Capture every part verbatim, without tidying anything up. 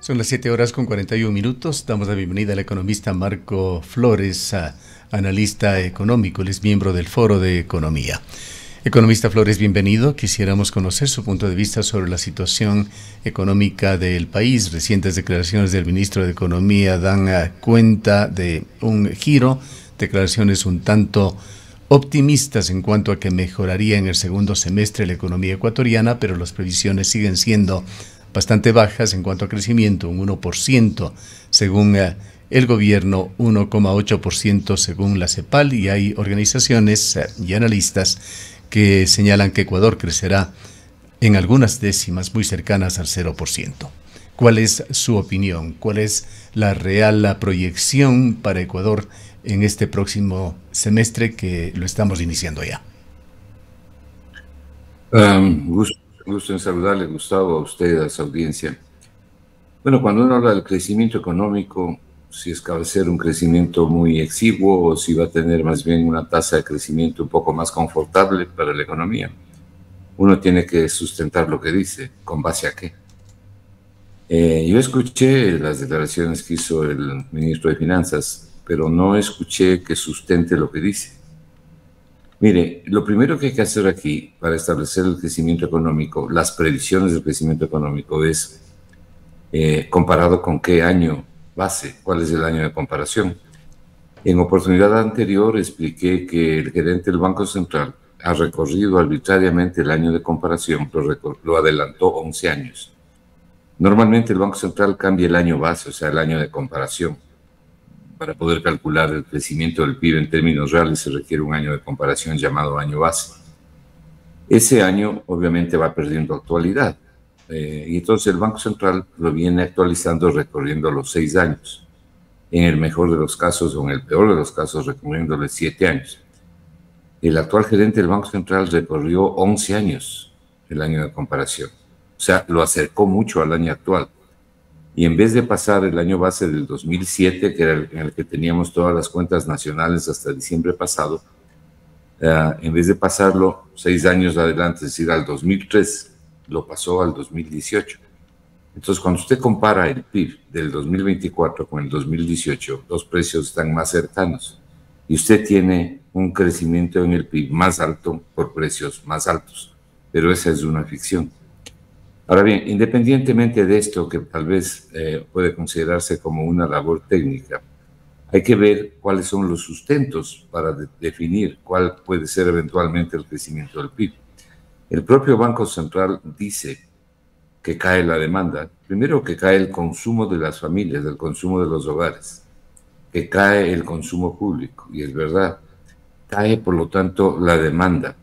Son las siete horas con cuarenta y un minutos. Damos la bienvenida al economista Marco Flores, a, analista económico. Él es miembro del Foro de Economía. Economista Flores, bienvenido. Quisiéramos conocer su punto de vista sobre la situación económica del país. Recientes declaraciones del ministro de Economía dan uh, cuenta de un giro, declaraciones un tanto optimistas en cuanto a que mejoraría en el segundo semestre la economía ecuatoriana, pero las previsiones siguen siendo bastante bajas en cuanto a crecimiento, un uno por ciento según uh, el gobierno, uno coma ocho por ciento según la CEPAL, y hay organizaciones uh, y analistas que señalan que Ecuador crecerá en algunas décimas muy cercanas al cero por ciento. ¿Cuál es su opinión? ¿Cuál es la real la proyección para Ecuador en este próximo semestre que lo estamos iniciando ya? Um, gusto, gusto en saludarle, Gustavo, a usted, a su audiencia. Bueno, cuando uno habla del crecimiento económico, si es que va a ser un crecimiento muy exiguo o si va a tener más bien una tasa de crecimiento un poco más confortable para la economía, uno tiene que sustentar lo que dice, ¿con base a qué? Eh, yo escuché las declaraciones que hizo el ministro de Finanzas, pero no escuché que sustente lo que dice. Mire, lo primero que hay que hacer aquí para establecer el crecimiento económico, las previsiones del crecimiento económico, es eh, comparado con qué año base, cuál es el año de comparación. En oportunidad anterior expliqué que el gerente del Banco Central ha recorrido arbitrariamente el año de comparación, lo, lo adelantó once años. Normalmente el Banco Central cambia el año base, o sea, el año de comparación. Para poder calcular el crecimiento del P I B en términos reales se requiere un año de comparación llamado año base. Ese año obviamente va perdiendo actualidad. Eh, y entonces el Banco Central lo viene actualizando recorriendo los seis años. En el mejor de los casos o en el peor de los casos recorriéndole siete años. El actual gerente del Banco Central recorrió once años el año de comparación. O sea, lo acercó mucho al año actual. Y en vez de pasar el año base del dos mil siete, que era el, en el que teníamos todas las cuentas nacionales hasta diciembre pasado, uh, en vez de pasarlo seis años adelante, es decir, al dos mil tres, lo pasó al dos mil dieciocho. Entonces, cuando usted compara el P I B del dos mil veinticuatro con el dos mil dieciocho, los precios están más cercanos y usted tiene un crecimiento en el P I B más alto por precios más altos, pero esa es una ficción. Ahora bien, independientemente de esto, que tal vez eh, puede considerarse como una labor técnica, hay que ver cuáles son los sustentos para de definir cuál puede ser eventualmente el crecimiento del P I B. El propio Banco Central dice que cae la demanda, primero que cae el consumo de las familias, el consumo de los hogares, que cae el consumo público, y es verdad, cae por lo tanto la demanda,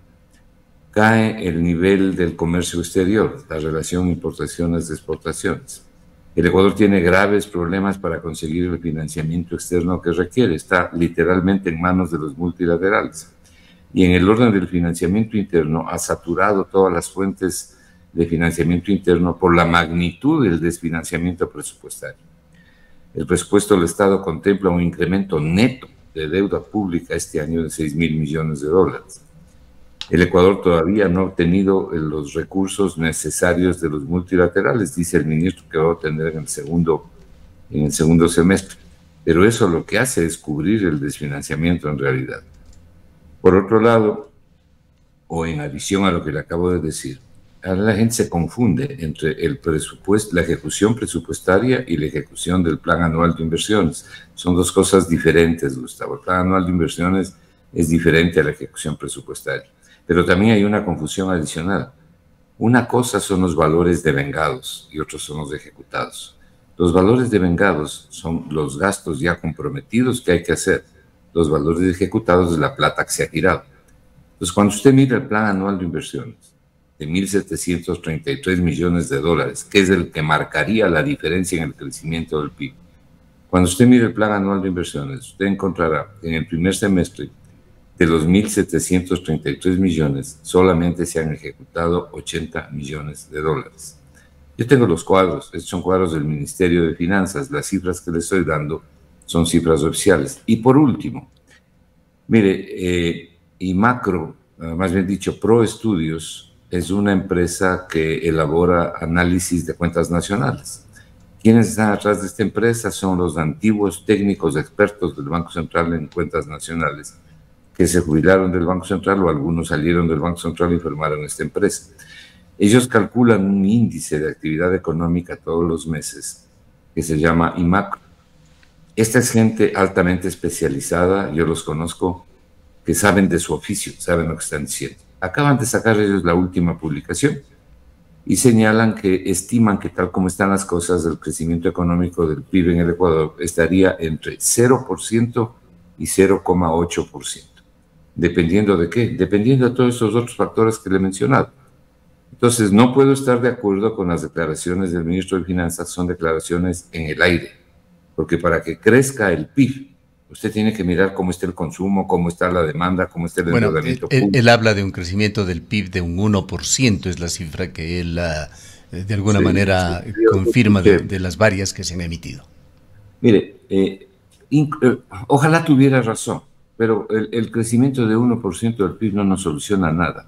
cae el nivel del comercio exterior, la relación importaciones-exportaciones. El Ecuador tiene graves problemas para conseguir el financiamiento externo que requiere, está literalmente en manos de los multilaterales. Y en el orden del financiamiento interno ha saturado todas las fuentes de financiamiento interno por la magnitud del desfinanciamiento presupuestario. El presupuesto del Estado contempla un incremento neto de deuda pública este año de seis mil millones de dólares. El Ecuador todavía no ha obtenido los recursos necesarios de los multilaterales, dice el ministro que va a obtener en el segundo, en el segundo semestre. Pero eso lo que hace es cubrir el desfinanciamiento en realidad. Por otro lado, o en adición a lo que le acabo de decir, ahora la gente se confunde entre el presupuesto, la ejecución presupuestaria y la ejecución del Plan Anual de Inversiones. Son dos cosas diferentes, Gustavo. El Plan Anual de Inversiones es diferente a la ejecución presupuestaria. Pero también hay una confusión adicional. Una cosa son los valores devengados y otros son los ejecutados. Los valores devengados son los gastos ya comprometidos que hay que hacer. Los valores ejecutados es la plata que se ha girado. Entonces, cuando usted mira el Plan Anual de Inversiones de mil setecientos treinta y tres millones de dólares, que es el que marcaría la diferencia en el crecimiento del P I B, cuando usted mira el Plan Anual de Inversiones, usted encontrará en el primer semestre de los mil setecientos treinta y tres millones, solamente se han ejecutado ochenta millones de dólares. Yo tengo los cuadros, estos son cuadros del Ministerio de Finanzas, las cifras que les estoy dando son cifras oficiales. Y por último, mire, eh, IMACRO, más bien dicho, Pro Estudios, es una empresa que elabora análisis de cuentas nacionales. Quienes están atrás de esta empresa son los antiguos técnicos expertos del Banco Central en cuentas nacionales, que se jubilaron del Banco Central o algunos salieron del Banco Central y formaron esta empresa. Ellos calculan un índice de actividad económica todos los meses que se llama IMACRO. Esta es gente altamente especializada, yo los conozco, que saben de su oficio, saben lo que están diciendo. Acaban de sacar ellos la última publicación y señalan que estiman que tal como están las cosas, el crecimiento económico del P I B en el Ecuador estaría entre cero por ciento y cero coma ocho por ciento. ¿Dependiendo de qué? Dependiendo de todos esos otros factores que le he mencionado. Entonces, no puedo estar de acuerdo con las declaraciones del ministro de Finanzas, son declaraciones en el aire, porque para que crezca el P I B, usted tiene que mirar cómo está el consumo, cómo está la demanda, cómo está el bueno, endeudamiento él, público. Él habla de un crecimiento del P I B de un uno por ciento, es la cifra que él uh, de alguna sí, manera sí, confirma de, de las varias que se han emitido. Mire, eh, eh, ojalá tuviera razón, pero el, el crecimiento de uno por ciento del P I B no nos soluciona nada.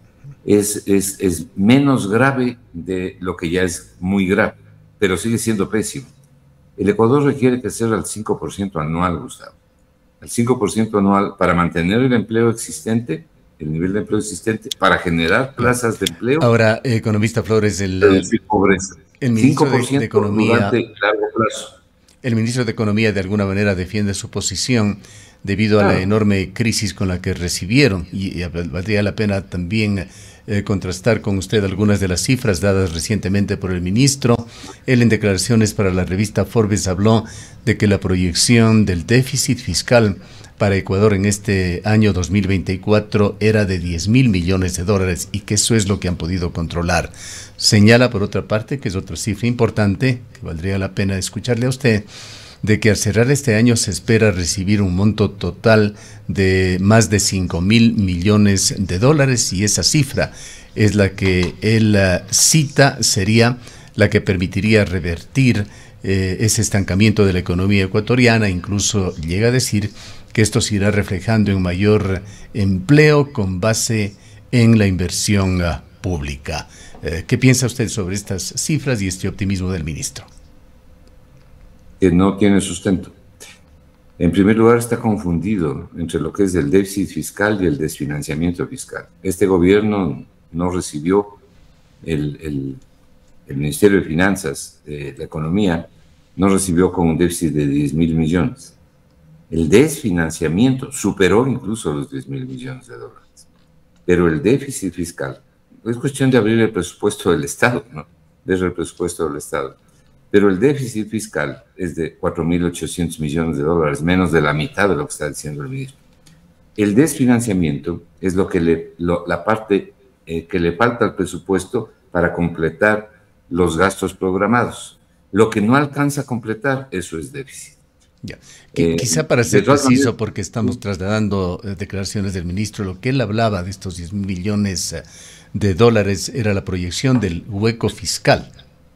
Es, es, es menos grave de lo que ya es muy grave, pero sigue siendo pésimo. El Ecuador requiere crecer al cinco por ciento anual, Gustavo. Al cinco por ciento anual para mantener el empleo existente, el nivel de empleo existente, para generar plazas de empleo. Ahora, economista Flores, el, reducir pobreza. el ministro cinco por ciento de, de Economía, durante largo plazo. El ministro de Economía de alguna manera defiende su posición debido a claro. la enorme crisis con la que recibieron y, y valdría la pena también eh, contrastar con usted algunas de las cifras dadas recientemente por el ministro. Él en declaraciones para la revista Forbes habló de que la proyección del déficit fiscal para Ecuador en este año dos mil veinticuatro era de diez mil millones de dólares y que eso es lo que han podido controlar. Señala por otra parte, que es otra cifra importante, que valdría la pena escucharle a usted, de que al cerrar este año se espera recibir un monto total de más de cinco mil millones de dólares y esa cifra es la que él uh, cita, sería la que permitiría revertir eh, ese estancamiento de la economía ecuatoriana. Incluso llega a decir que esto se irá reflejando en mayor empleo con base en la inversión uh, pública. Eh, ¿Qué piensa usted sobre estas cifras y este optimismo del ministro? Que no tiene sustento. En primer lugar, está confundido entre lo que es el déficit fiscal y el desfinanciamiento fiscal. Este gobierno no recibió el, el, el Ministerio de Finanzas, de la Economía, no recibió con un déficit de diez mil millones. El desfinanciamiento superó incluso los diez mil millones de dólares. Pero el déficit fiscal, es cuestión de abrir el presupuesto del Estado, ¿no? Desde el presupuesto del Estado. Pero el déficit fiscal es de cuatro mil ochocientos millones de dólares, menos de la mitad de lo que está diciendo el ministro. El desfinanciamiento es lo que le, lo, la parte eh, que le falta al presupuesto para completar los gastos programados. Lo que no alcanza a completar, eso es déficit. Ya. Eh, Quizá para ser preciso, maneras, porque estamos trasladando eh, declaraciones del ministro, lo que él hablaba de estos diez millones eh, de dólares era la proyección del hueco fiscal.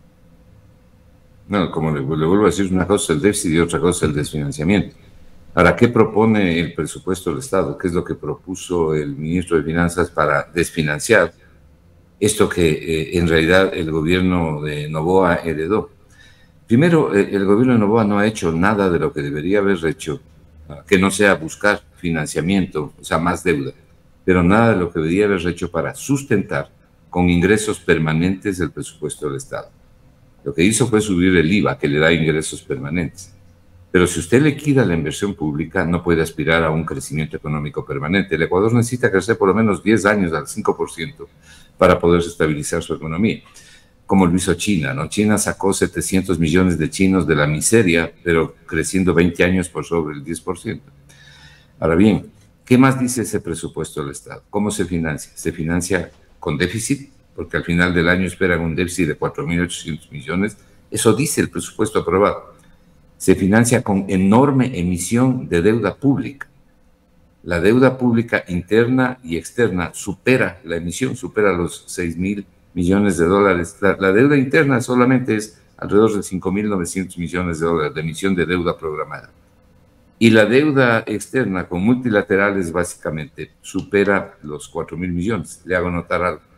No, como le, le vuelvo a decir, una cosa es el déficit y otra cosa es el desfinanciamiento. Ahora, ¿qué propone el presupuesto del Estado? ¿Qué es lo que propuso el ministro de Finanzas para desfinanciar esto que eh, en realidad el gobierno de Noboa heredó? Primero, eh, el gobierno de Noboa no ha hecho nada de lo que debería haber hecho, uh, que no sea buscar financiamiento, o sea, más deuda, pero nada de lo que debería haber hecho para sustentar con ingresos permanentes el presupuesto del Estado. Lo que hizo fue subir el I V A, que le da ingresos permanentes. Pero si usted liquida la inversión pública, no puede aspirar a un crecimiento económico permanente. El Ecuador necesita crecer por lo menos diez años al cinco por ciento para poder estabilizar su economía, como lo hizo China, ¿no? China sacó setecientos millones de chinos de la miseria, pero creciendo veinte años por sobre el diez por ciento. Ahora bien, ¿qué más dice ese presupuesto del Estado? ¿Cómo se financia? ¿Se financia con déficit? Porque al final del año esperan un déficit de cuatro mil ochocientos millones. Eso dice el presupuesto aprobado. Se financia con enorme emisión de deuda pública. La deuda pública interna y externa supera la emisión, supera los seis mil millones de dólares. La, la deuda interna solamente es alrededor de cinco mil novecientos millones de dólares de emisión de deuda programada. Y la deuda externa con multilaterales básicamente supera los cuatro mil millones. Le hago notar algo.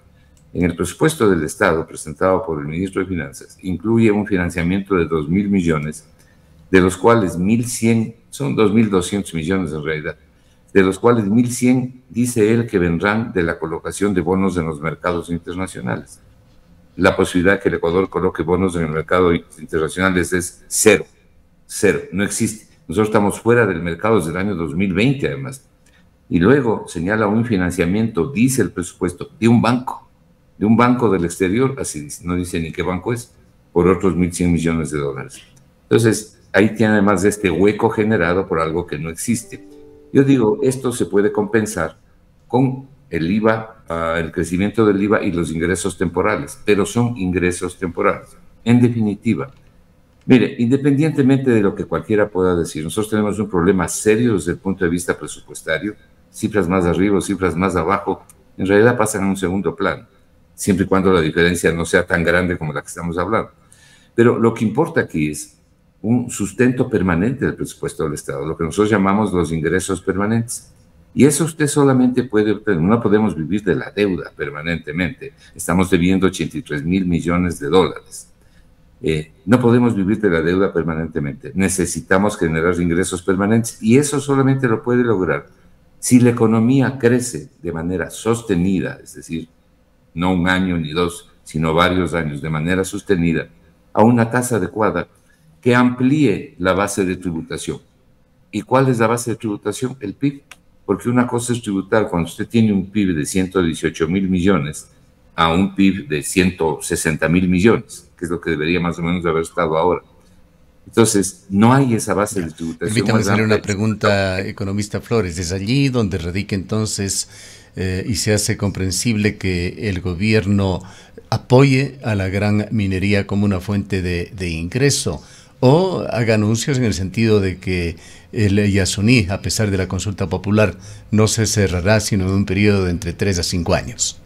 En el presupuesto del Estado presentado por el ministro de Finanzas incluye un financiamiento de dos mil millones, de los cuales mil cien, son dos mil doscientos millones en realidad, de los cuales mil cien dice él que vendrán de la colocación de bonos en los mercados internacionales. La posibilidad de que el Ecuador coloque bonos en el mercado internacional es cero, cero, no existe. Nosotros estamos fuera del mercado desde el año dos mil veinte además. Y luego señala un financiamiento, dice el presupuesto, de un banco, de un banco del exterior, así dice, no dice ni qué banco es, por otros mil cien millones de dólares. Entonces, ahí tiene además este hueco generado por algo que no existe. Yo digo, esto se puede compensar con el I V A, uh, el crecimiento del I V A y los ingresos temporales, pero son ingresos temporales. En definitiva, mire, independientemente de lo que cualquiera pueda decir, nosotros tenemos un problema serio desde el punto de vista presupuestario, cifras más arriba, cifras más abajo, en realidad pasan a un segundo plano, siempre y cuando la diferencia no sea tan grande como la que estamos hablando. Pero lo que importa aquí es un sustento permanente del presupuesto del Estado, lo que nosotros llamamos los ingresos permanentes. Y eso usted solamente puede obtener, no podemos vivir de la deuda permanentemente. Estamos debiendo ochenta y tres mil millones de dólares. Eh, no podemos vivir de la deuda permanentemente. Necesitamos generar ingresos permanentes y eso solamente lo puede lograr si la economía crece de manera sostenida, es decir, no un año ni dos, sino varios años, de manera sostenida, a una tasa adecuada que amplíe la base de tributación. ¿Y cuál es la base de tributación? El P I B. Porque una cosa es tributar cuando usted tiene un P I B de ciento dieciocho mil millones a un P I B de ciento sesenta mil millones, que es lo que debería más o menos haber estado ahora. Entonces, no hay esa base de tributación. Permítame hacerle una pregunta, economista Flores. ¿Es allí donde radica entonces eh, y se hace comprensible que el gobierno apoye a la gran minería como una fuente de, de ingreso? ¿O haga anuncios en el sentido de que el Yasuní, a pesar de la consulta popular, no se cerrará sino en un periodo de entre tres a cinco años?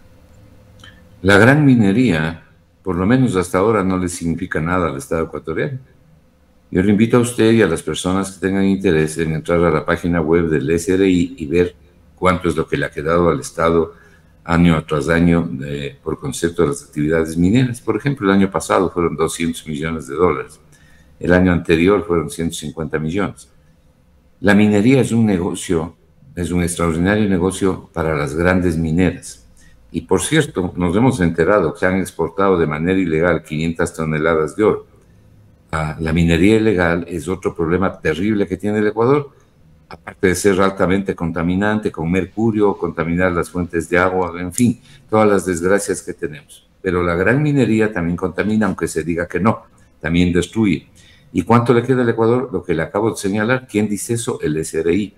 La gran minería, por lo menos hasta ahora, no le significa nada al Estado ecuatoriano. Yo le invito a usted y a las personas que tengan interés en entrar a la página web del S R I y ver cuánto es lo que le ha quedado al Estado año tras año eh, por concepto de las actividades mineras. Por ejemplo, el año pasado fueron doscientos millones de dólares. El año anterior fueron ciento cincuenta millones. La minería es un negocio, es un extraordinario negocio para las grandes mineras. Y por cierto, nos hemos enterado que se han exportado de manera ilegal quinientas toneladas de oro. Ah, la minería ilegal es otro problema terrible que tiene el Ecuador, aparte de ser altamente contaminante, con mercurio, contaminar las fuentes de agua, en fin, todas las desgracias que tenemos. Pero la gran minería también contamina, aunque se diga que no, también destruye. ¿Y cuánto le queda al Ecuador? Lo que le acabo de señalar. ¿Quién dice eso? El S R I.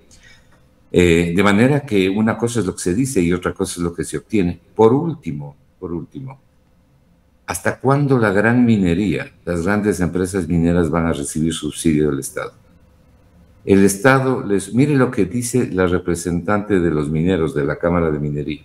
Eh, de manera que una cosa es lo que se dice y otra cosa es lo que se obtiene. Por último, por último, ¿hasta cuándo la gran minería, las grandes empresas mineras van a recibir subsidio del Estado? El Estado les... Mire lo que dice la representante de los mineros de la Cámara de Minería.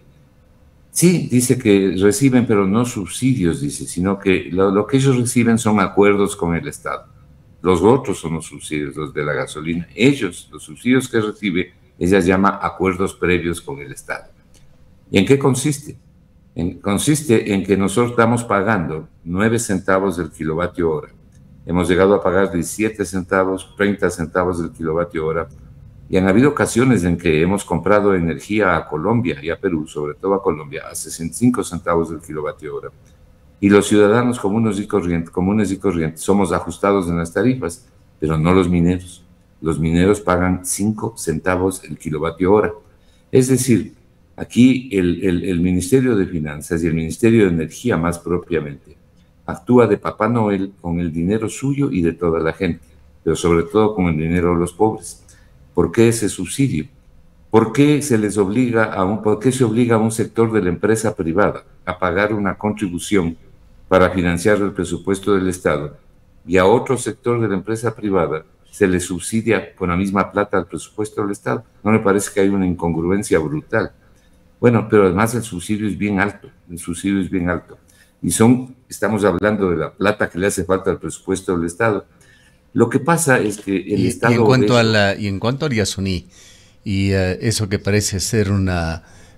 Sí, dice que reciben, pero no subsidios, dice, sino que lo, lo que ellos reciben son acuerdos con el Estado. Los otros son los subsidios, los de la gasolina. Ellos, los subsidios que recibe, ella llama acuerdos previos con el Estado. ¿Y en qué consiste? En, consiste en que nosotros estamos pagando nueve centavos del kilovatio hora. Hemos llegado a pagar diecisiete centavos, treinta centavos del kilovatio hora. Y han habido ocasiones en que hemos comprado energía a Colombia y a Perú, sobre todo a Colombia, a sesenta y cinco centavos del kilovatio hora. Y los ciudadanos comunes y corrientes, comunes y corrientes somos ajustados en las tarifas, pero no los mineros. Los mineros pagan cinco centavos el kilovatio hora. Es decir, aquí el, el, el Ministerio de Finanzas y el Ministerio de Energía más propiamente actúa de Papá Noel con el dinero suyo y de toda la gente, pero sobre todo con el dinero de los pobres. ¿Por qué ese subsidio? ¿Por qué se les obliga a un, por qué se obliga a un sector de la empresa privada a pagar una contribución para financiar el presupuesto del Estado y a otro sector de la empresa privada se le subsidia con la misma plata al presupuesto del Estado? No me parece que hay una incongruencia brutal. Bueno, pero además el subsidio es bien alto, el subsidio es bien alto. Y son, estamos hablando de la plata que le hace falta al presupuesto del Estado. Lo que pasa es que el y, Estado... Y en cuanto, a la, y en cuanto al Yasuní, y uh, eso que parece ser una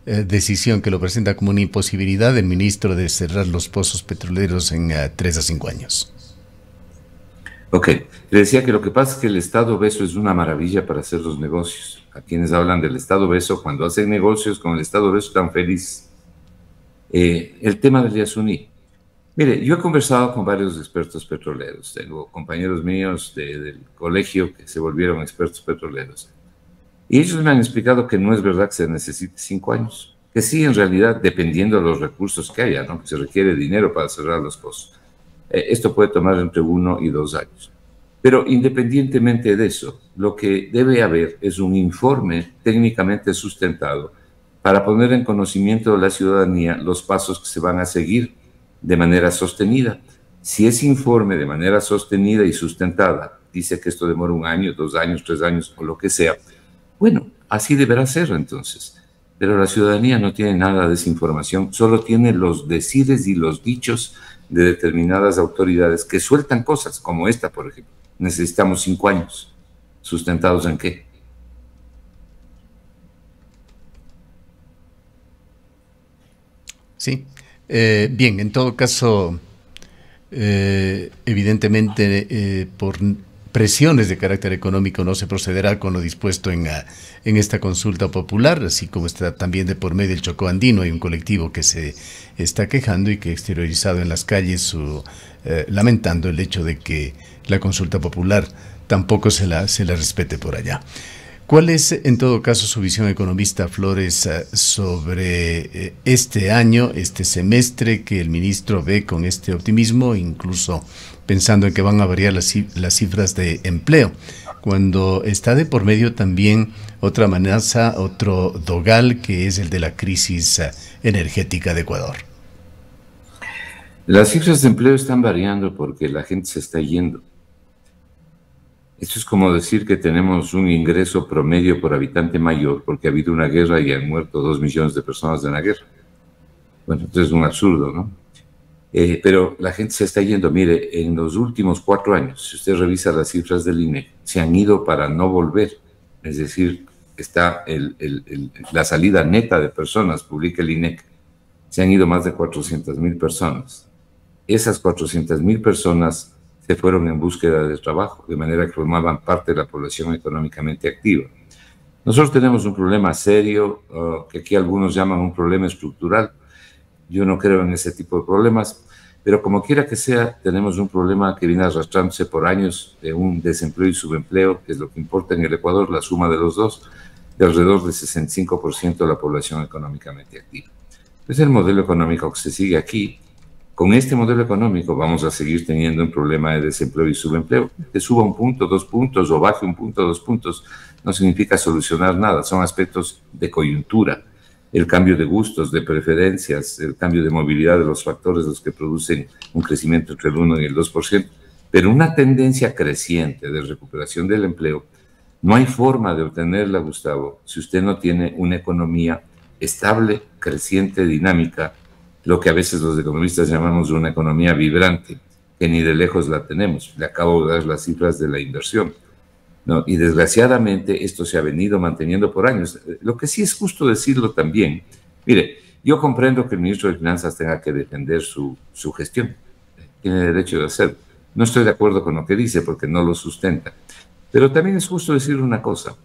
eh, decisión que lo presenta como una imposibilidad del ministro de cerrar los pozos petroleros en uh, tres a cinco años. Ok, le decía que lo que pasa es que el Estado Beso es una maravilla para hacer los negocios. A quienes hablan del Estado Beso, cuando hacen negocios con el Estado Beso están felices. Eh, el tema del Yasuní. Mire, yo he conversado con varios expertos petroleros. Tengo compañeros míos de, del colegio que se volvieron expertos petroleros. Y ellos me han explicado que no es verdad que se necesite cinco años. Que sí, en realidad, dependiendo de los recursos que haya, ¿no? Que se requiere dinero para cerrar los pozos. Eh, esto puede tomar entre uno y dos años. Pero independientemente de eso, lo que debe haber es un informe técnicamente sustentado para poner en conocimiento de la ciudadanía los pasos que se van a seguir de manera sostenida. Si ese informe de manera sostenida y sustentada dice que esto demora un año, dos años, tres años o lo que sea, bueno, así deberá ser entonces. Pero la ciudadanía no tiene nada de esa información, solo tiene los decires y los dichos de determinadas autoridades que sueltan cosas como esta, por ejemplo. Necesitamos cinco años. ¿Sustentados en qué? Sí. Eh, bien, en todo caso, eh, evidentemente, eh, por presiones de carácter económico no se procederá con lo dispuesto en, uh, en esta consulta popular, así como está también de por medio el Chocó Andino. Hay un colectivo que se está quejando y que ha exteriorizado en las calles su, eh, lamentando el hecho de que la consulta popular tampoco se la, se la respete por allá. ¿Cuál es, en todo caso, su visión, economista Flores, sobre este año, este semestre que el ministro ve con este optimismo, incluso pensando en que van a variar las, las cifras de empleo, cuando está de por medio también otra amenaza, otro dogal, que es el de la crisis energética de Ecuador? Las cifras de empleo están variando porque la gente se está yendo. Esto es como decir que tenemos un ingreso promedio por habitante mayor porque ha habido una guerra y han muerto dos millones de personas en la guerra. Bueno, esto es un absurdo, ¿no? Eh, pero la gente se está yendo. Mire, en los últimos cuatro años, si usted revisa las cifras del I N E, se han ido para no volver. Es decir, está el, el, el, la salida neta de personas, publica el I N E C. Se han ido más de cuatrocientas mil personas. Esas cuatrocientas mil personas se fueron en búsqueda de trabajo, de manera que formaban parte de la población económicamente activa. Nosotros tenemos un problema serio, uh, que aquí algunos llaman un problema estructural. Yo no creo en ese tipo de problemas, pero como quiera que sea, tenemos un problema que viene arrastrándose por años de un desempleo y subempleo, que es lo que importa en el Ecuador, la suma de los dos, de alrededor del sesenta y cinco por ciento de la población económicamente activa. Es el modelo económico que se sigue aquí. Con este modelo económico vamos a seguir teniendo un problema de desempleo y subempleo. Que suba un punto, dos puntos o baje un punto, dos puntos, no significa solucionar nada. Son aspectos de coyuntura. El cambio de gustos, de preferencias, el cambio de movilidad de los factores los que producen un crecimiento entre el uno y el dos por ciento. Pero una tendencia creciente de recuperación del empleo, no hay forma de obtenerla, Gustavo, si usted no tiene una economía estable, creciente, dinámica, lo que a veces los economistas llamamos una economía vibrante, que ni de lejos la tenemos. Le acabo de dar las cifras de la inversión, ¿no? Y desgraciadamente esto se ha venido manteniendo por años. Lo que sí es justo decirlo también, mire, yo comprendo que el ministro de Finanzas tenga que defender su, su gestión, tiene derecho de hacerlo. No estoy de acuerdo con lo que dice porque no lo sustenta, pero también es justo decir una cosa.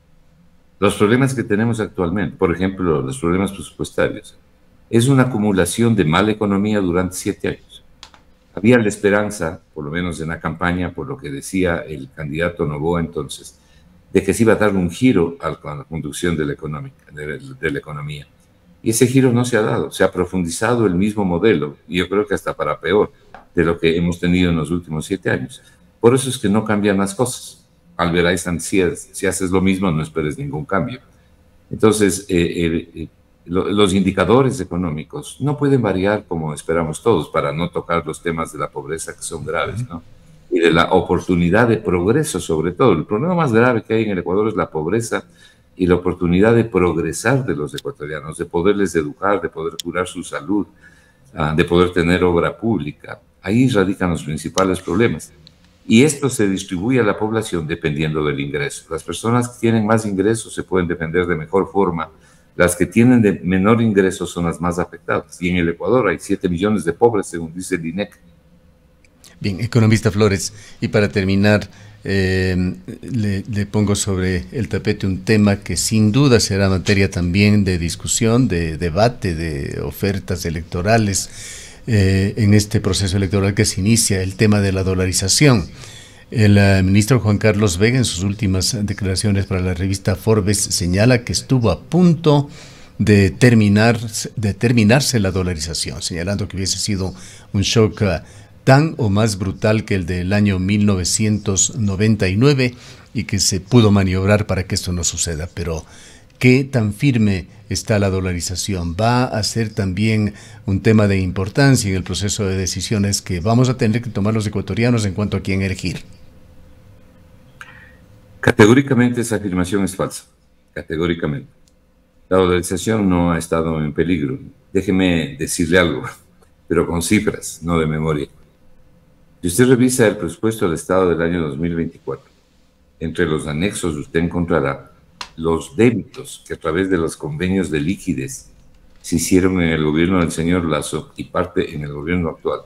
Los problemas que tenemos actualmente, por ejemplo, los problemas presupuestarios, es una acumulación de mala economía durante siete años. Había la esperanza, por lo menos en la campaña, por lo que decía el candidato Noboa entonces, de que se iba a dar un giro a la conducción de la, de, de la economía. Y ese giro no se ha dado, se ha profundizado el mismo modelo, y yo creo que hasta para peor de lo que hemos tenido en los últimos siete años. Por eso es que no cambian las cosas. Albert Einstein, si, si haces lo mismo, no esperes ningún cambio. Entonces, eh, eh, los indicadores económicos no pueden variar como esperamos todos para no tocar los temas de la pobreza que son graves, ¿no? Y de la oportunidad de progreso sobre todo. El problema más grave que hay en el Ecuador es la pobreza y la oportunidad de progresar de los ecuatorianos, de poderles educar, de poder curar su salud, de poder tener obra pública. Ahí radican los principales problemas. Y esto se distribuye a la población dependiendo del ingreso. Las personas que tienen más ingresos se pueden defender de mejor forma las que tienen de menor ingreso son las más afectadas. Y en el Ecuador hay siete millones de pobres, según dice el INEC. Bien, economista Flores, y para terminar, eh, le, le pongo sobre el tapete un tema que sin duda será materia también de discusión, de debate, de ofertas electorales eh, en este proceso electoral que se inicia, el tema de la dolarización. El uh, ministro Juan Carlos Vega, en sus últimas declaraciones para la revista Forbes, señala que estuvo a punto de, terminar, de terminarse la dolarización, señalando que hubiese sido un shock uh, tan o más brutal que el del año mil novecientos noventa y nueve y que se pudo maniobrar para que esto no suceda. Pero, ¿qué tan firme está la dolarización? ¿Va a ser también un tema de importancia en el proceso de decisiones que vamos a tener que tomar los ecuatorianos en cuanto a quién elegir? Categóricamente esa afirmación es falsa, categóricamente. La dolarización no ha estado en peligro. Déjeme decirle algo, pero con cifras, no de memoria. Si usted revisa el presupuesto del Estado del año dos mil veinticuatro, entre los anexos usted encontrará los débitos que a través de los convenios de liquidez se hicieron en el gobierno del señor Lasso y parte en el gobierno actual.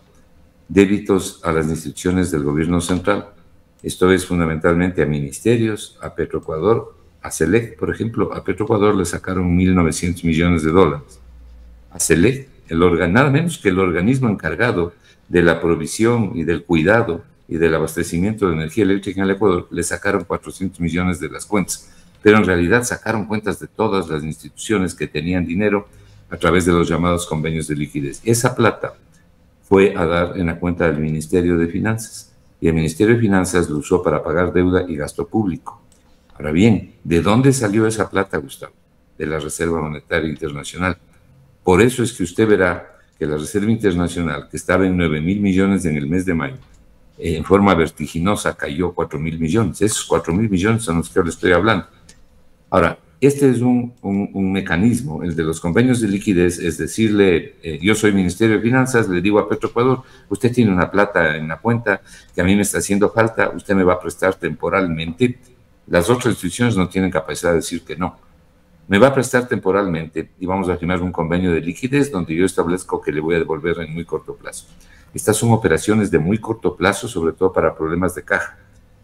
Débitos a las instituciones del gobierno central. Esto es fundamentalmente a ministerios, a Petroecuador, a Selec, por ejemplo. A Petroecuador le sacaron mil novecientos millones de dólares. A Selec, el organ, nada menos que el organismo encargado de la provisión y del cuidado y del abastecimiento de energía eléctrica en el Ecuador, le sacaron cuatrocientos millones de las cuentas. Pero en realidad sacaron cuentas de todas las instituciones que tenían dinero a través de los llamados convenios de liquidez. Esa plata fue a dar en la cuenta del Ministerio de Finanzas. Y el Ministerio de Finanzas lo usó para pagar deuda y gasto público. Ahora bien, ¿de dónde salió esa plata, Gustavo? De la Reserva Monetaria Internacional. Por eso es que usted verá que la Reserva Internacional, que estaba en nueve mil millones en el mes de mayo, eh, en forma vertiginosa cayó cuatro mil millones. Esos cuatro mil millones son los que yo le estoy hablando. Ahora, este es un, un, un mecanismo, el de los convenios de liquidez, es decirle, eh, yo soy Ministerio de Finanzas, le digo a Petroecuador, usted tiene una plata en la cuenta que a mí me está haciendo falta, usted me va a prestar temporalmente. Las otras instituciones no tienen capacidad de decir que no. Me va a prestar temporalmente y vamos a firmar un convenio de liquidez donde yo establezco que le voy a devolver en muy corto plazo. Estas son operaciones de muy corto plazo, sobre todo para problemas de caja.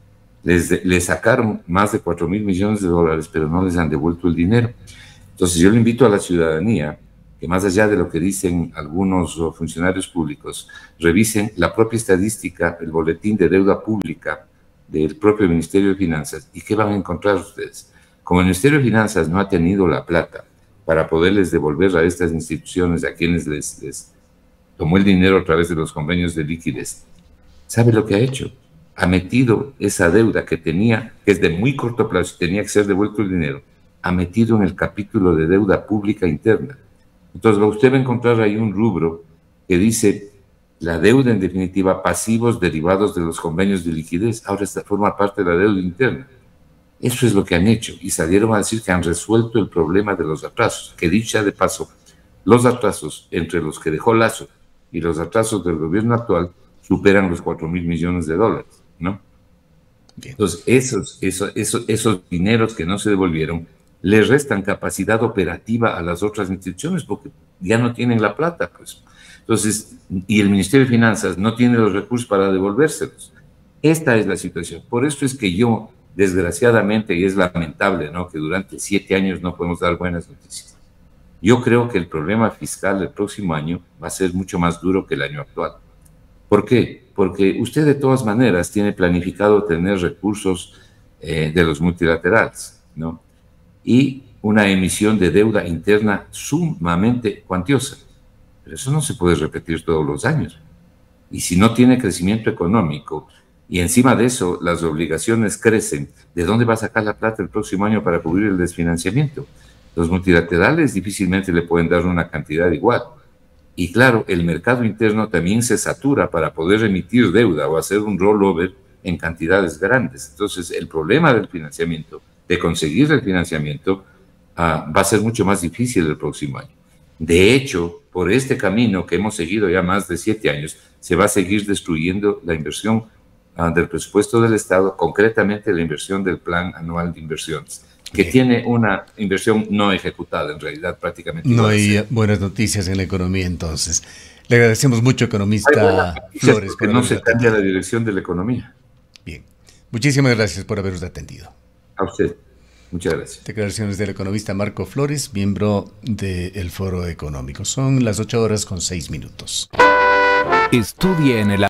Les, les sacaron más de cuatro mil millones de dólares, pero no les han devuelto el dinero. Entonces yo le invito a la ciudadanía que más allá de lo que dicen algunos funcionarios públicos, revisen la propia estadística, el boletín de deuda pública del propio Ministerio de Finanzas. ¿Y qué van a encontrar ustedes? Como el Ministerio de Finanzas no ha tenido la plata para poderles devolver a estas instituciones a quienes les, les tomó el dinero a través de los convenios de liquidez, ¿sabe lo que ha hecho? Ha metido esa deuda que tenía, que es de muy corto plazo, tenía que ser devuelto el dinero, ha metido en el capítulo de deuda pública interna. Entonces usted va a encontrar ahí un rubro que dice la deuda, en definitiva, pasivos derivados de los convenios de liquidez. Ahora esta forma parte de la deuda interna. Eso es lo que han hecho y salieron a decir que han resuelto el problema de los atrasos, que dicha de paso, los atrasos entre los que dejó Lasso y los atrasos del gobierno actual superan los cuatro mil millones de dólares, ¿no? Bien. Entonces, esos, esos, esos, esos dineros que no se devolvieron le restan capacidad operativa a las otras instituciones porque ya no tienen la plata, pues. Entonces, y el Ministerio de Finanzas no tiene los recursos para devolvérselos. Esta es la situación. Por eso es que yo, desgraciadamente, y es lamentable, ¿no?, que durante siete años no podemos dar buenas noticias. Yo creo que el problema fiscal del próximo año va a ser mucho más duro que el año actual. ¿Por qué? Porque usted de todas maneras tiene planificado tener recursos eh, de los multilaterales, ¿no?, y una emisión de deuda interna sumamente cuantiosa. Pero eso no se puede repetir todos los años. Y si no tiene crecimiento económico y encima de eso las obligaciones crecen, ¿de dónde va a sacar la plata el próximo año para cubrir el desfinanciamiento? Los multilaterales difícilmente le pueden dar una cantidad igual. Y claro, el mercado interno también se satura para poder emitir deuda o hacer un rollover en cantidades grandes. Entonces, el problema del financiamiento, de conseguir el financiamiento, uh, va a ser mucho más difícil el próximo año. De hecho, por este camino que hemos seguido ya más de siete años, se va a seguir destruyendo la inversión uh, del presupuesto del Estado, concretamente la inversión del Plan Anual de Inversiones. que Bien. tiene una inversión no ejecutada, en realidad prácticamente No igual a hay cero. eh, buenas noticias en la economía entonces. Le agradecemos mucho, Hay buenas economista noticias Flores, porque por no habernos se cambia la atendido. dirección de la economía. Bien. Muchísimas gracias por habernos atendido. A usted. Muchas gracias. Declaraciones del economista Marco Flores, miembro del Foro Económico. Son las ocho horas con seis minutos. Estudie en el